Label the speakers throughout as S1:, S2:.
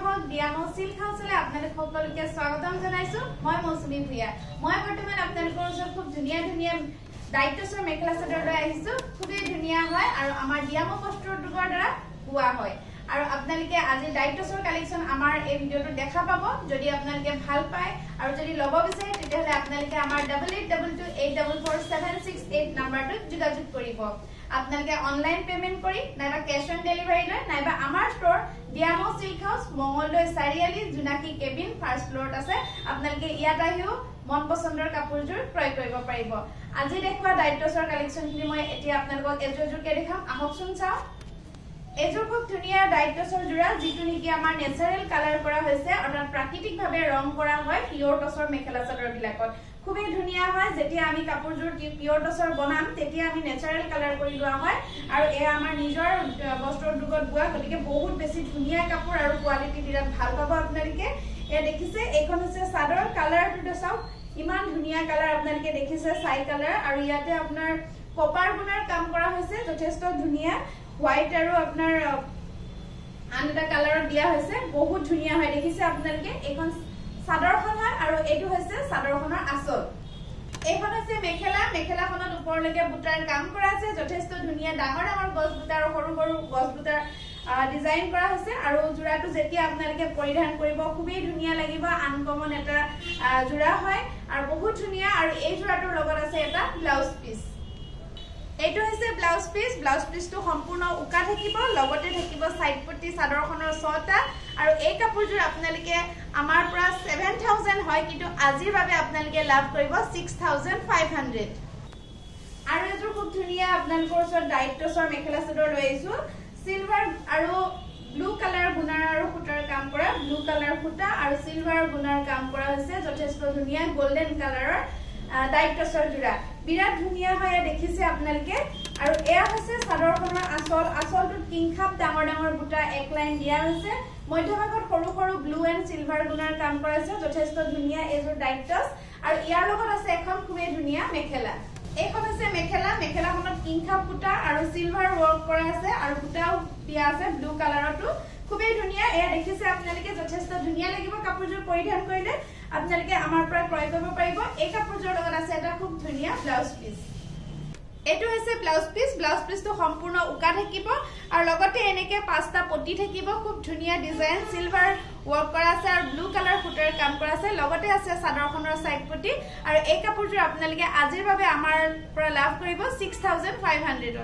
S1: দৰ্শক ডিয়ামো সিল্ক হাউসলে আপোনালোক সকলোকে স্বাগতম জনাইছো মই মৌসুমী ভূঞা মই বৰ্তমান আপোনালোকৰ ওচৰত খুব ধুনীয়া ডাইটছৰ মেখেলা চাদৰ লৈ আহিছো খুবেই ধুনীয়া হয় আৰু আমাৰ ডিয়ামো বস্ত্ৰৰ দুগৰ দ্বাৰা বোৱা হয় আৰু আপোনালোকে আজি ডাইটছৰ কালেকচন আমাৰ এই ভিডিওটো দেখা পাব যদি আপোনালোকে ভাল পায় আৰু যদি লব বিচাৰে তেতিয়াহলে আপোনালোকে আমাৰ 8822844768 নম্বৰটোত যোগাযোগ কৰিব আপোনালোকে অনলাইন পেমেন্ট কৰি নাইবা ক্যাশ অন ডেলিভাৰী লৈ নাইবা আমাৰ ষ্টৰ ডিয়ামো silk house Mangaldai Chariali Junaki cabin first ফ্লোৰত আছে আপোনালোকে ইয়াত আহিও মন পছন্দৰ কাপোৰজোৰ ক্ৰয় কৰিব পাৰিব আজি দেখুৱা ডাইটছৰ কালেকচনখিনি মই এতিয়া আপোনালোকক এজোৰকে দেখাম আহকচোন চাও এজোৰ খুব ধুনীয়া ডাইটছৰ জোৰা যিটো নেকি আমাৰ নেচাৰেল কালাৰ কৰা হৈছে অৰ্থাৎ প্ৰাকৃতিকভাৱে ৰং কৰা হয় পিওৰ টছৰ মেখেলা চাদৰ বিলাকত খুবই ধুনীয়া হয় যেতিয়া আমি কাপোৰজোৰ পিওৰ টছৰ বনাম তেতিয়া আমি নেচাৰেল কালাৰ কৰি লোৱা হয় আৰু এ আমাৰ নিজৰ বস্ত্ৰৰ দুগত বোৱা গতিকে বহুত বেছি ধুনীয়া কাপোৰ আৰু কোৱালিটি বিৰাট ভাল পাব আপোনালোকে এ দেখিছে এইখন হৈছে চাদৰ কালাৰটো চাওক ইমান ধুনীয়া কালাৰ আপোনালোকে দেখিছে চাই কালাৰ আৰু ইয়াতে আপোনাৰ কপাৰ গুণাৰ কাম কৰা হৈছে যথেষ্ট ধুনীয়া হোয়াইট আৰু আপোনাৰ আন এটা কালাৰত দিয়া হৈছে বহুত ধুনীয়া হয় দেখিছে আপোনালোকে এইখন চাদৰখন হয় আৰু এইটো হৈছে চাদৰখনৰ আঁচল এইখন হৈছে মেখেলাখনত ওপৰলৈকে বুটাৰ কাম কৰা আছে যথেষ্ট ধুনীয়া ডাঙৰ গছ বুটাৰ আৰু সৰু গছ বুটাৰ ডিজাইন কৰা হৈছে আৰু জোৰাটো যেতিয়া আপোনালোকে পৰিধান কৰিব খুবেই ধুনীয়া লাগিব আনকমন এটা জোৰা হয় আৰু বহুত ধুনীয়া আৰু এই জোৰাটোৰ লগত আছে এটা ব্লাউজ পিস এইটো হৈছে ব্লাউজ পিসটো সম্পূৰ্ণ উকা থাকিব লগতে থাকিব সাইড পটি চাদৰখনৰ ছটা আৰু এই কাপোৰজোৰ আপোনালোকে আমাৰ পৰা 7000 হয় কিন্তু আজিৰ বাবে আপোনালোকে লাভ কৰিব 6500 আৰু এজোৰ খুব ধুনীয়া আপোনালোকৰ ওচৰত ডাইটছৰ মেখেলা চাদৰ লৈ আহিছো সিলভাৰ আৰু ব্লু কালাৰ গুণাৰ আৰু ফুটাৰ কাম কৰা ব্লু কালাৰ ফুটা আৰু সিলভাৰ গুণাৰ কাম কৰা হৈছে যথেষ্ট ধুনীয়া গোল্ডেন কালাৰৰ ডাইটছৰ জোৰা বিৰাট ধুনীয়া হয় দেখিছে আপোনালোকে আৰু এয়া হৈছে চাদৰখনৰ আঁচলটোত কিংখাপ ডাঙৰ বুটা এক লাইন দিয়া হৈছে মধ্যভাগত সৰু ব্লু এণ্ড সিলভাৰ গুণাৰ কাম কৰা হৈছে যথেষ্ট ধুনীয়া এজোৰ ডাইটছ আৰু ইয়াৰ লগত আছে এখন খুবেই ধুনীয়া মেখেলা এইখন আছে মেখেলাখনত কিংখাপ বুটা আৰু সিলভাৰ ওয়ার্ক কৰা আছে আৰু বুটাও দিয়া আছে ব্লু কালাৰটো খুবেই ধুনীয়া এয়া দেখিছে আপোনালোকে যথেষ্ট ধুনীয়া লাগিব কাপোৰজোৰ পৰিধান কৰিলে আপোনালোকে আমাৰ পৰা ক্ৰয় কৰিব পাৰিব এই কাপোৰজোৰ লগত আছে এটা খুব ধুনীয়া ব্লাউজ পিস এটো হৈছে ব্লাউজ পিসটো সম্পূৰ্ণ উকা থাকিব আৰু লগতে এনেকে পাঁচটা পটি থাকিব খুব ধুনীয়া ডিজাইন সিলভাৰ ওয়ার্ক কৰা আছে আৰু ব্লু কালাৰ ফুটাৰ কাম কৰা আছে লগতে আছে চাদৰখনৰ সাইড পটি আৰু এই কাপোৰজোৰ আপোনালোকে আজিৰ বাবে আমাৰ পৰা লাভ কৰিব 6500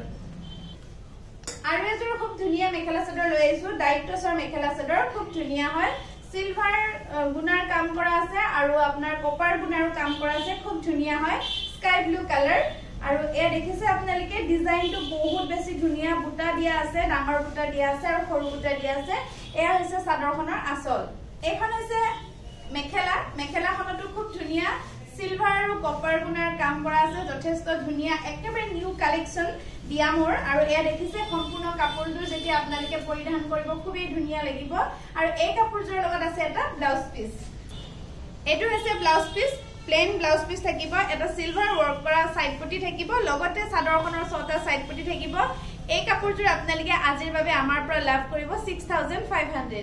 S1: আৰু এজোৰ খুব ধুনীয়া মেখেলা চাদৰ লৈ আহিছো ডাইটছৰ মেখেলা চাদৰ খুব ধুনীয়া হয় সিলভাৰ গুণাৰ কাম কৰা আছে আৰু আপোনাৰ কপাৰ গুণাৰো কাম কৰা আছে খুব ধুনীয়া হয় স্কাই ব্লু কালাৰ আৰু এ দেখিছে আপোনালোকে ডিজাইনটো বহুত বেছি ধুনীয়া বুটা দিয়া আছে ডাঙৰ বুটা দিয়া আছে আৰু সৰু বুটা দিয়া আছে এয়া হৈছে চাদৰখনৰ আঁচল এইখন হৈছে মেখেলাখনটো খুব ধুনীয়া সিলভাৰ আৰু কপাৰ গুণাৰ কাম কৰা আছে যথেষ্ট ধুনীয়া একেবাৰে নিউ কালেকচন ডিয়ামৰ আৰু এয়া দেখিছে সম্পূৰ্ণ কাপোৰজোৰ যেতিয়া আপোনালোকে পৰিধান কৰিব খুবেই ধুনীয়া লাগিব আৰু এই কাপোৰজোৰ লগত আছে এটা ব্লাউজ পিস এইটো হৈছে blouse piece plain blouse piece থাকিব এটা সিলভাৰ ওয়ার্ক কৰা সাইড পটি থাকিব লগতে চাদৰখনৰ ছটা সাইড পটি থাকিব এই কাপোৰজোৰ আপোনালোকে আজিৰ বাবে আমাৰ পৰা লাভ কৰিব 6500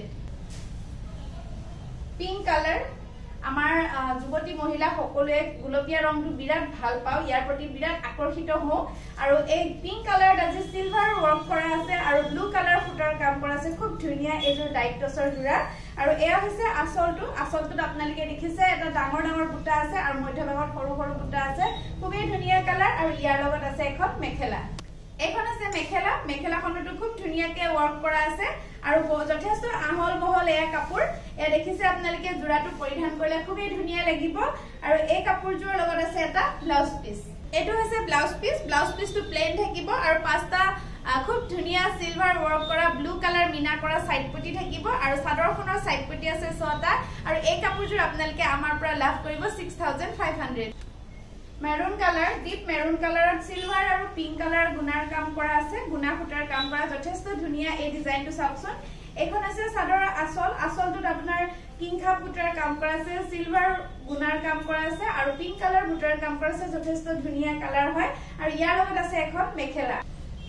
S1: পিংক কালাৰ আমাৰ যুৱতী মহিলা সকলোৱে গুলপীয়া ৰংটো বিৰাট ভাল পাও ইয়াৰ প্ৰতি বিৰাট আকৰ্ষিত হও আৰু এই পিংক কালাৰত আজি সিলভাৰ ওয়ার্ক কৰা আছে আৰু ব্লু কালাৰ ফুটাৰ কাম কৰা আছে খুব ধুনীয়া এজোৰ ডাইটছৰ জোৰা আৰু এয়া হৈছে আঁচলটোত আপোনালোকে দেখিছে এটা ডাঙৰ বুটা আছে আৰু মধ্যভাগত সৰু বুটা আছে খুবেই ধুনীয়া কালাৰ আৰু ইয়াৰ লগত আছে এখন মেখেলা এইখন আছে মেখেলাখনটো খুব ধুনীয়াকে ওয়ার্ক কৰা আছে আৰু যথেষ্ট আহল বহল এয়া কাপোৰ এ দেখিছে আপোনালোকে জোৰাটো পৰিধান কৰিলে খুবেই ধুনীয়া লাগিব আৰু এই কাপোৰজোৰ লগত আছে এটা ব্লাউজ পিস এটো হৈছে ব্লাউজ পিসটো প্লেন থাকিব আৰু পাঁচটা খুব ধুনীয়া সিলভাৰ ওয়ার্ক কৰা ব্লু কালাৰ মিনা কৰা সাইড পটি থাকিব আৰু চাদৰখনৰ সাইড পটি আছে ছটা আৰু এই কাপোৰজোৰ আপোনালোকে আমাৰ পৰা লাভ কৰিব 6500 মেৰুন কালাৰ ডিপ মেৰুন কালাৰত সিলভাৰ আৰু পিংক কালাৰ গুণাৰ কাম কৰা আছে গুণা ফুটাৰ কাম কৰা যথেষ্ট ধুনীয়া এই ডিজাইনটো চাওকচোন এখন আছে চাদৰৰ আঁচলটোত আপোনাৰ কিংখাপ বুটাৰ কাম কৰা আছে সিলভাৰ গুণাৰ কাম কৰা আছে আৰু পিংক কালাৰ বুটাৰ কাম কৰা আছে যথেষ্ট ধুনীয়া কালাৰ হয় আৰু ইয়াৰ লগত আছে এখন মেখেলা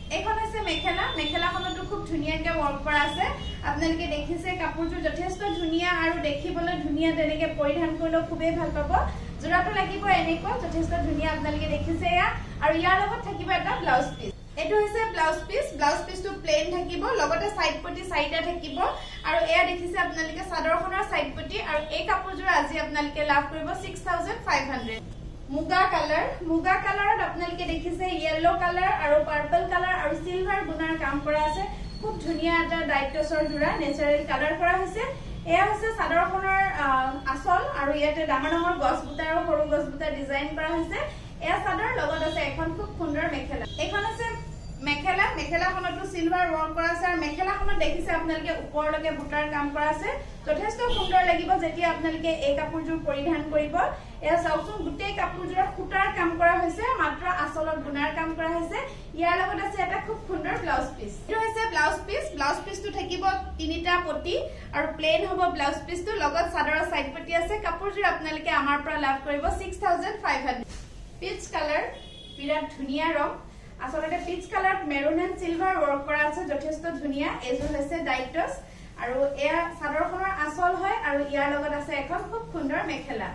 S1: এখন আছে মেখেলা মেখেলাখনটো খুব ধুনিয়াকে ওয়ার্ক কৰা আছে আপোনালোকে দেখিছে কাপোৰটো যথেষ্ট ধুনিয়া আৰু দেখিবলৈ ধুনিয়া তেনেকে পৰিধান কৰিলে খুবেই ভাল পাব জোৰাটো লাগিব এনেকুৱা যথেষ্ট ধুনিয়া আপোনালোকে দেখিছে আৰু ইয়াৰ লগত থাকিব এটা ব্লাউজ পিস এটো হৈছে ব্লাউজ পিসটো প্লেন থাকিব লগতে সাইড পটি সাইডা থাকিব আৰু এয়া দেখিছে আপোনালোকে চাদৰখনৰ সাইড পটি আৰু এই কাপোৰজোৰ আজি আপোনালোকে লাভ কৰিব 6500 মুগা কালাৰত আপোনালোকে দেখিছে ইয়েলো কালাৰ আৰু পাৰ্পল কালাৰ আৰু সিলভাৰ গুণাৰ কাম কৰা আছে খুব ধুনিয়া এটা ডাইটছৰ জোৰা নেচাৰেল কালাৰ কৰা হৈছে এয়া হৈছে চাদৰখনৰ আসল আৰু ইয়াতে ডাঙৰ ডাঙৰ গছ বুটা আৰু সৰু গছ বুটা ডিজাইন কৰা হৈছে এয়া চাদৰ লগত আছে এখন খুব সুন্দৰ মেখেলা এখন আছে মেখেলাখনটো সিলভাৰ ওয়ার্ক কৰা আছে আৰু মেখেলাখনত দেখিছে আপোনালোকে ওপৰলৈকে বুটাৰ কাম কৰা আছে যথেষ্ট সুন্দৰ লাগিব যেতিয়া আপোনালোকে এই কাপোৰজোৰ পৰিধান কৰিব এয়া চাওকচোন গোটেই কাপোৰজোৰৰ খুটাৰ কাম কৰা হৈছে মাত্ৰ আসলত গুণাৰ কাম কৰা হৈছে ইয়াৰ লগত আছে এটা খুব সুন্দৰ ব্লাউজ পিস এটো হৈছে ব্লাউজ পিসটো থাকিব তিনিটা পটি আৰু প্লেন হ'ব ব্লাউজ পিসটো লগত চাদৰৰ সাইড পটি আছে কাপোৰজোৰ আপোনালোকে আমাৰ পৰা লাভ কৰিব 6500 পিচ কালাৰ বিৰাট ধুনিয়া ৰং আসলতে peach colour maroon and silver work করা আছে যথেষ্ট ধুনিয়া এজো হৈছে ডাইটছ আৰু এয়া চাদৰখনৰ আসল হয় আৰু ইয়াৰ লগত আছে এখন খুব সুন্দৰ মেখেলা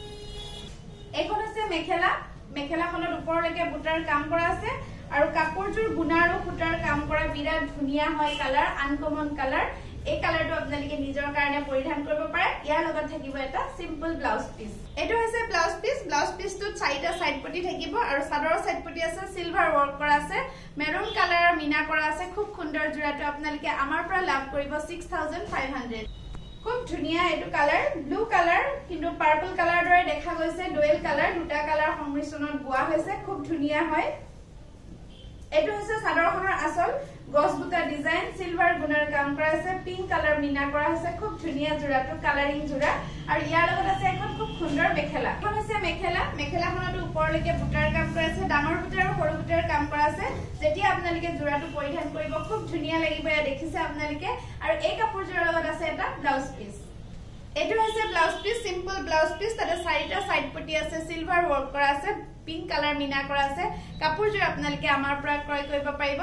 S1: এখন আছে মেখেলাখনৰ ওপৰলৈকে বুটাৰ কাম কৰা আছে আৰু কাপোৰজোৰ গুণা আৰু খুটাৰ কাম কৰা বিৰাট ধুনিয়া হয় কালাৰ আনকমন কালাৰ এই কালাৰটো আপোনালোকে নিজৰ কাৰণে পৰিধান কৰিব পাৰে ইয়াৰ লগত থাকিব এটা সিম্পল ব্লাউজ পিস এটো হৈছে ব্লাউজ পিসটো চাৰিটা সাইড পটি থাকিব আৰু চাদৰৰ সাইড পটি আছে সিলভাৰ ওয়ার্ক কৰা আছে মেৰুন কালাৰৰ মিনা কৰা আছে খুব সুন্দৰ জোৰাটো আপোনালোকে আমাৰ পৰা লাভ কৰিব 6500 খুব ধুনিয়া এটো কালাৰ ব্লু কালাৰ কিন্তু পাৰ্পল কালাৰ দৰে দেখা গৈছে ডুৱেল কালাৰ দুটা কালাৰ সংমিশ্ৰণত বোৱা হৈছে খুব ধুনিয়া হয় এটো হৈছে চাদৰখনৰ আসল গছ বুটা ডিজাইন সিলভাৰ গুণৰ কাম কৰা আছে পিংক কালাৰ মিনা কৰা আছে খুব ধুনিয়া জোৰাটো কালাৰিং জোৰা আৰু ইয়াৰ লগত আছে এখন খুব সুন্দৰ মেখেলা এখন আছে মেখেলাখনটো ওপৰলৈকে বুটাৰ কাম কৰা আছে ডাঙৰ বুটাৰ আৰু সৰু বুটাৰ কাম কৰা আছে যেতিয়া আপোনালোকে জোৰাটো পৰিধান কৰিব খুব ধুনিয়া লাগিব এয়া দেখিছে আপোনালোকে আৰু এই কাপোৰজোৰৰ লগত আছে এটা ব্লাউজ পিস এটো হৈছে blouse piece simple blouse piece তাতে চাৰিটা সাইড পটি আছে সিলভাৰ ওয়ার্ক কৰা আছে পিংক কালাৰ মিনা কৰা আছে কাপোৰজোৰ আপোনালোকে আমাৰ পৰা ক্ৰয় কৰিব পাৰিব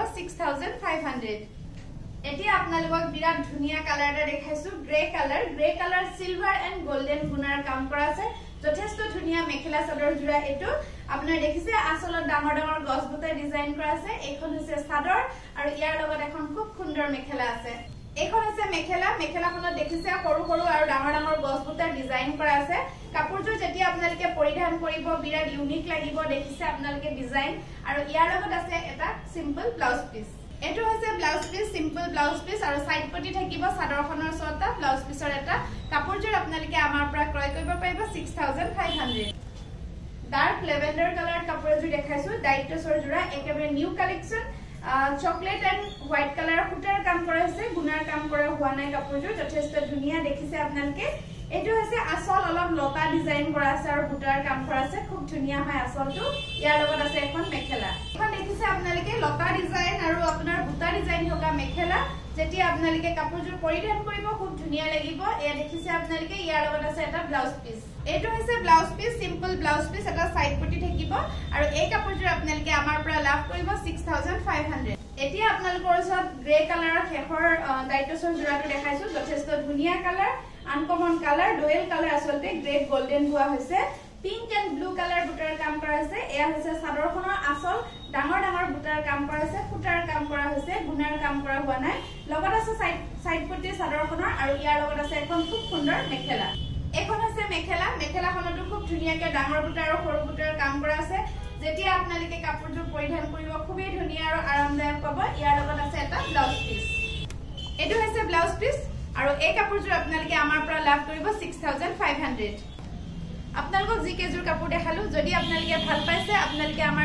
S1: 6500 এতিয়া আপোনালোকক বিৰাট ধুনিয়া কালাৰ এটা দেখাইছো grey colour silver and golden গুণাৰ কাম কৰা আছে যথেষ্ট ধুনিয়া মেখেলা চাদৰ জোৰা এটো আপোনাৰ দেখিছে আসলত ডাঙৰ ডাঙৰ গছ বুটা ডিজাইন কৰা আছে এইখন হৈছে চাদৰ আৰু ইয়াৰ লগত এখন খুব সুন্দৰ মেখেলা আছে এখন আছে মেখেলাখনত দেখিছে সৰু সৰু আৰু ডাঙৰ ডাঙৰ গছ বুটা ডিজাইন কৰা আছে কাপোৰজোৰ যেতিয়া আপোনালোকে পৰিধান কৰিব বিৰাট ইউনিক লাগিব দেখিছে আপোনালোকে ডিজাইন আৰু ইয়াৰ লগত আছে এটা সিম্পল ব্লাউজ পিস এটো হৈছে blouse piece simple blouse piece আৰু সাইড পটি থাকিব চাদৰখনৰ ছটা ব্লাউজ পিসৰ এটা কাপোৰজোৰ আপোনালোকে আমাৰ পৰা ক্ৰয় কৰিব পাৰিব 6500 ডাৰ্ক লেভেণ্ডাৰ কালাৰ কাপোৰজোৰ দেখাইছো ডাইটছৰ জোৰা একেবাৰে new collection chocolate and white colour খুটাৰ কাম কৰা আছে গুণাৰ কাম কৰা হোৱা নাই কাপোৰজোৰ যথেষ্ট ধুনিয়া দেখিছে আপোনালোকে এটো হৈছে আসল অলপ লতা ডিজাইন কৰা আছে আৰু বুটাৰ কাম কৰা আছে খুব ধুনিয়া হয় আসলটো ইয়াৰ লগত আছে এখন মেখেলা এখন দেখিছে আপোনালোকে লতা ডিজাইন আৰু আপোনাৰ বুটা ডিজাইন থকা মেখেলা যেতিয়া আপোনালোকে কাপোৰজোৰ পৰিধান কৰিব খুব ধুনিয়া লাগিব এয়া দেখিছে আপোনালোকে ইয়াৰ লগত আছে এটা ব্লাউজ পিস এটো হৈছে blouse piece simple blouse piece এটা সাইড পটি থাকিব আৰু এই কাপোৰজোৰ আপোনালোকে আমাৰ পৰা লাভ কৰিব 6500 এতিয়া আপোনালোকৰ ওচৰত গ্ৰে কালাৰৰ শেষৰ ডাইটছৰ জোৰাটো দেখাইছো যথেষ্ট ধুনিয়া colour uncommon colour dual colour আসলতে গ্ৰেট গোল্ডেন হোৱা হৈছে পিংক এন্ড ব্লু কালাৰ বুটাৰ কাম কৰা আছে এয়া হৈছে চাদৰখনৰ আসল ডাঙৰ ডাঙৰ বুটাৰ কাম কৰা আছে ফুটাৰ কাম কৰা হৈছে গুণাৰ কাম কৰা হোৱা নাই লগত আছে সাইড পটি চাদৰখনৰ আৰু ইয়াৰ লগত আছে এখন খুব সুন্দৰ মেখেলা এখন আছে মেখেলাখনটো খুব ধুনিয়াকে ডাঙৰ বুটাৰ আৰু সৰু বুটাৰ কাম কৰা আছে যেতিয়া আপোনালোকে কাপোৰজোৰ পৰিধান কৰিব খুবেই ধুনিয়া আৰু আৰামদায়ক পাব ইয়াৰ লগত আছে এটা ব্লাউজ পিস এটো হৈছে ব্লাউজ পিস আৰু এই কাপোৰজোৰ আপোনালোকে আমাৰ পৰা লাভ কৰিব 6500 আপোনালোকক যি কেজুৰ কাপোৰ দেখালো যদি আপোনালোকে ভাল পাইছে আপোনালোকে আমাৰ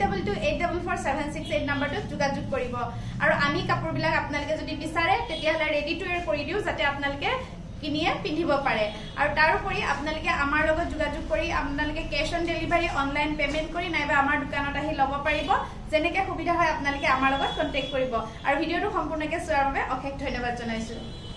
S1: 8822844768 নম্বৰটোত যোগাযোগ কৰিব আৰু আমি কাপোৰবিলাক আপোনালোকে যদি বিচাৰে তেতিয়াহলে ৰেডি টু এয়াৰ কৰি দিও যাতে আপোনালোকে কিনিয়ে পিন্ধিব পাৰে আৰু তাৰ উপৰি আপোনালোকে আমাৰ লগত যোগাযোগ কৰি আপোনালোকে cash on delivery online payment কৰি নাইবা আমাৰ দোকানত আহি লব পাৰিব যেনেকে সুবিধা হয় আপোনালোকে আমাৰ লগত কন্টাক্ট কৰিব আৰু ভিডিওটো সম্পূৰ্ণকৈ চোৱাৰ বাবে অশেষ ধন্যবাদ জনাইছো